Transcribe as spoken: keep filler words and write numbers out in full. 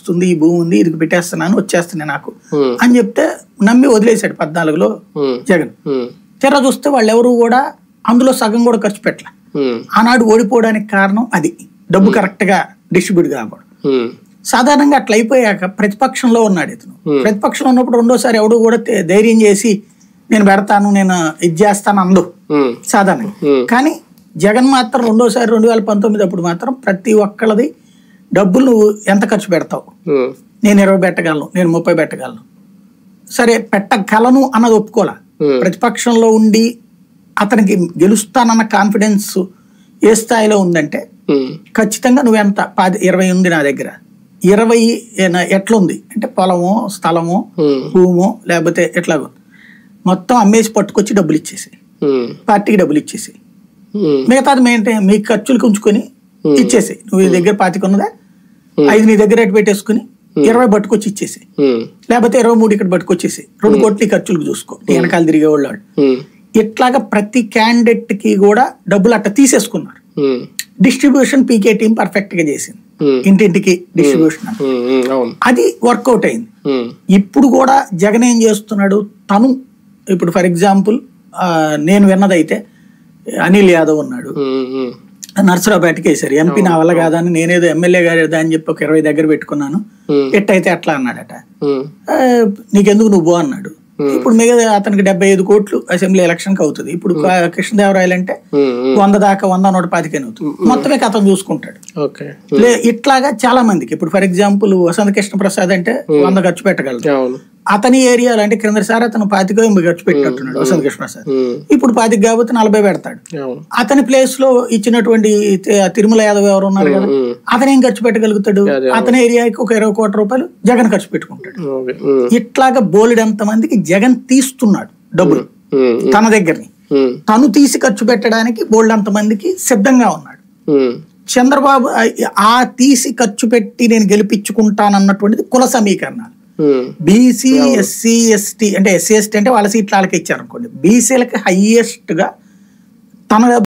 వస్తుంది, ఈ భూమి ఉంది, ఇది పెట్టేస్తున్నాను, వచ్చేస్తున్నాయి నాకు అని చెప్తే నమ్మి వదిలేశాడు పద్నాలుగులో జగన్. తెర చూస్తే వాళ్ళు ఎవరు కూడా అందులో సగం కూడా ఖర్చు పెట్టలే. ఆనాడు ఓడిపోవడానికి కారణం అది, డబ్బు కరెక్ట్ గా డిస్ట్రిబ్యూట్ కాకూడదు. సాధారణంగా అట్లా అయిపోయాక ప్రతిపక్షంలో ఉన్నాడు ఇతను. ప్రతిపక్షంలో ఉన్నప్పుడు రెండోసారి ఎవడు కూడా ధైర్యం చేసి నేను పెడతాను, నేను ఇది చేస్తాను అందు సాధారణంగా. కానీ జగన్ మాత్రం రెండోసారి రెండు వేల పంతొమ్మిది అప్పుడు మాత్రం ప్రతి ఒక్కళ్ళది డబ్బులు నువ్వు ఎంత ఖర్చు పెడతావు, నేను ఇరవై పెట్టగలను, నేను ముప్పై పెట్టగలను, సరే పెట్టగలను అన్నది ఒప్పుకోలే. ప్రతిపక్షంలో ఉండి అతనికి గెలుస్తానన్న కాన్ఫిడెన్స్ ఏ స్థాయిలో ఉందంటే ఖచ్చితంగా నువ్వెంత పది ఇరవై ఉంది నా దగ్గర, ఇరవై ఎట్లుంది అంటే పొలమో స్థలమో భూమో లేకపోతే ఎట్లాగో మొత్తం అమ్మేసి పట్టుకొచ్చి డబ్బులు ఇచ్చేసి పార్టీకి డబ్బులు ఇచ్చేసి మిగతాది ఏంటంటే మీ ఖర్చులకు ఉంచుకొని ఇచ్చేసి, నువ్వు నీ దగ్గర పాతిక ఉన్నదా ఐదు నీ దగ్గర ఎటు పెట్టేసుకుని ఇరవై పట్టుకొచ్చి ఇచ్చేసి, లేకపోతే ఇరవై మూడు ఇక్కడ పట్టుకొచ్చేసి రెండు కోట్ల ఖర్చులకు చూసుకో నీ వెనకాల తిరిగేవాళ్ళు. ఇట్లాగా ప్రతి క్యాండిడేట్ కి కూడా డబ్బులు అట్లా తీసేసుకున్నారు. డిస్ట్రిబ్యూషన్ పీకే టీం పర్ఫెక్ట్ గా చేసింది, ఇంటింటికి డిస్ట్రిబ్యూషన్ అది వర్కౌట్ అయింది. ఇప్పుడు కూడా జగన్ ఏం చేస్తున్నాడు, తను ఇప్పుడు ఫర్ ఎగ్జాంపుల్ నేను విన్నదైతే అనిల్ యాదవ్ ఉన్నాడు, నర్సరావుపేటకి వేసారు, ఎంపీ నా వల్ల కాదని నేనేదో ఎమ్మెల్యే గారు అని చెప్పి ఒక ఇరవై దగ్గర పెట్టుకున్నాను, ఎట్టయితే అట్లా అన్నాడట. నీకెందుకు నువ్వు బో అన్నాడు. ఇప్పుడు మిగతా అతనికి డెబ్బై ఐదు కోట్లు అసెంబ్లీ ఎలక్షన్ కి అవుతుంది. ఇప్పుడు కృష్ణదేవరాయలు అంటే వంద దాకా వంద నూట పాతికని అవుతుంది, మొత్తమే అతను చూసుకుంటాడు. ఇట్లాగా చాలా మందికి ఇప్పుడు ఫర్ ఎగ్జాంపుల్ వసంత కృష్ణ ప్రసాద్ అంటే వంద ఖర్చు పెట్టగలరు. అతని ఏరియాలో అంటే క్రిందసారి అతను పాతిక ఖర్చు పెట్టినట్టున్నాడు వసంత కృష్ణ ప్రసాద్, ఇప్పుడు పాతిక కాబట్టి నలభై పెడతాడు. అతని ప్లేస్ లో ఇచ్చినటువంటి తిరుమల యాదవ్ ఎవరు ఉన్నారు కదా, అతను ఏం ఖర్చు పెట్టగలుగుతాడు, అతని ఏరియాకి ఒక ఇరవై కోట్ల రూపాయలు జగన్ ఖర్చు పెట్టుకుంటాడు. ఇట్లాగా బోలెడంత మందికి జగన్ తీస్తున్నాడు డబ్బులు తన దగ్గరని, తను తీసి ఖర్చు పెట్టడానికి బోల్డంత మందికి సిద్ధంగా ఉన్నాడు. చంద్రబాబు ఆ తీసి ఖర్చు పెట్టి నేను గెలిపించుకుంటానన్నటువంటిది కుల సమీకరణాలు. బీసీ ఎస్సీ ఎస్టీ అంటే ఎస్సీ ఎస్టీ అంటే వాళ్ళ సీట్లు వాళ్ళకి ఇచ్చారు అనుకోండి, బీసీలకి హైయెస్ట్ గా తన